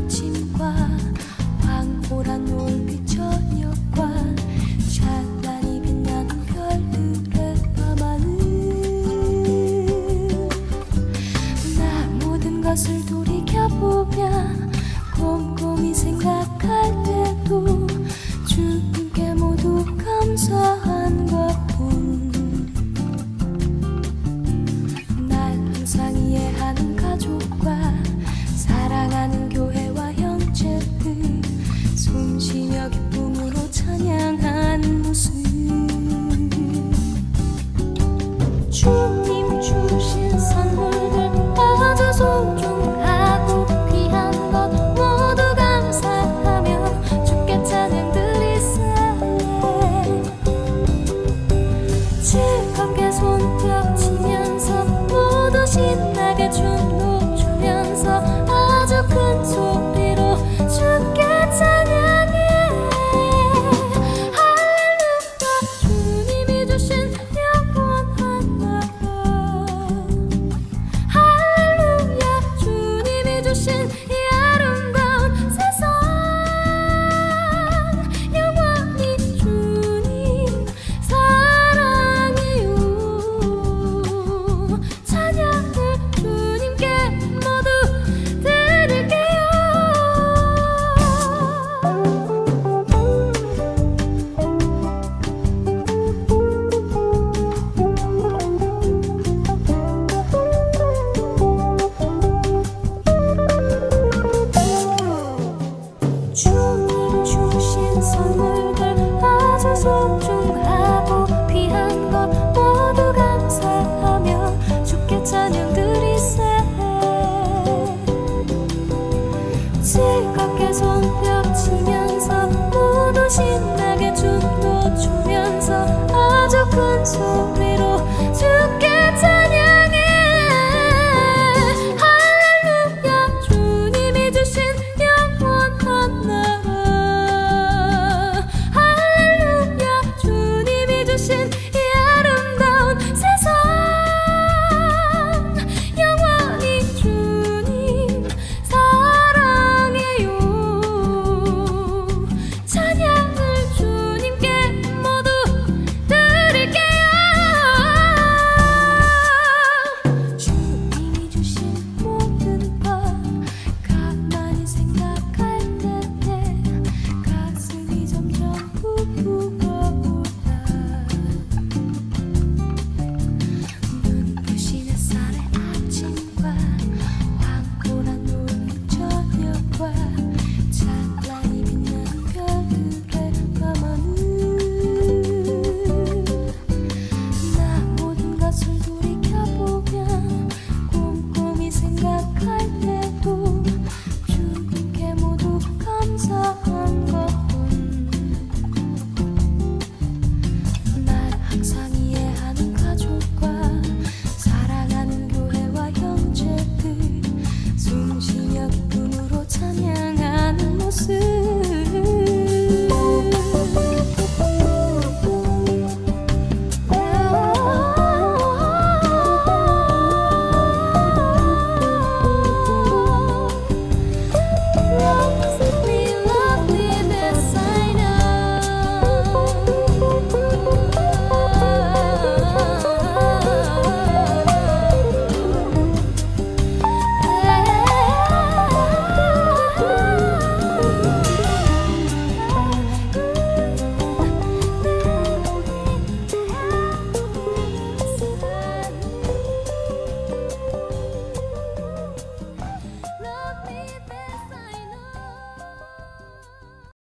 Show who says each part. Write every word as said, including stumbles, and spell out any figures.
Speaker 1: 아침과 황홀한 노을빛 저녁과 찬란히 빛나는 별들의 밤하늘, 나 모든 것을 돌이켜보면 곰곰이 생각할 때도 주님께 모두 감사한 것뿐. 날 항상 이해하는 가족과 사랑하는 교회와 형제들, 숨쉬며 기쁨으로 찬양하는 모습. 주님 주신 선물들 아주 소중하고 귀한 것 모두 감사하며 주께 찬양 드리세. 즐겁게 손뼉 치면서 모두 신나게 춤도 추면서 아주 큰 소리로 주께 찬양해. 할렐루야, 주님이 주신 영원한 나라. 할렐루야, 주님이 주신 이 아름다운 세상. 영원히 주님 사랑해요. 찬양을 주님께 모두 드릴게요. 주님 주신 선물들 아주 소중하고 귀한 것 모두 감사하며 주께 찬양 드리세. 즐겁게 손뼉 치면서 모두 신나게 춤도 추면서 아주 큰 소리로 주께 찬양해. 할렐루야, 주님이 주신 영원한 나라. 할렐루야, 주님이 주신 이 아름다운 세상. 영원히 주님 사랑해요. 찬양을 주님께 모두 드릴게요. 주님이 주신 모든 것 가만히 생각할 때에 가슴이 점점 부풀어오라. 눈부신 햇살의 아침과 황홀한 노을빛 저녁과 찬란히 빛나는 별들의 밤하늘, 나 모든 것을 돌이켜보면 곰곰이 생각할 때도 주님께 모두 감사